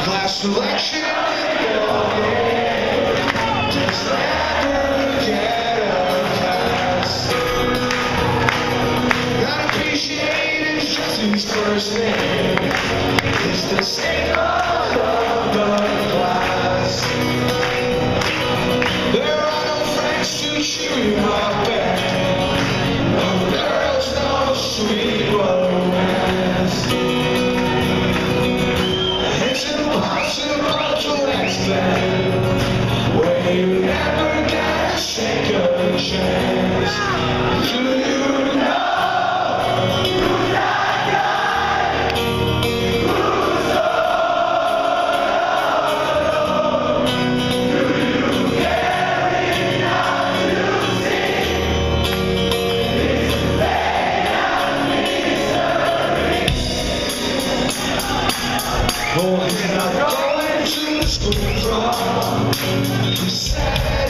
Class selection, just never get a class. Not appreciated just his first name. It's the same of the class. There are no friends to cheer you up, and no girls, no sweet romance. It's impossible to explain when you never get a second chance. Do you know? Oh, and I'm going to school from the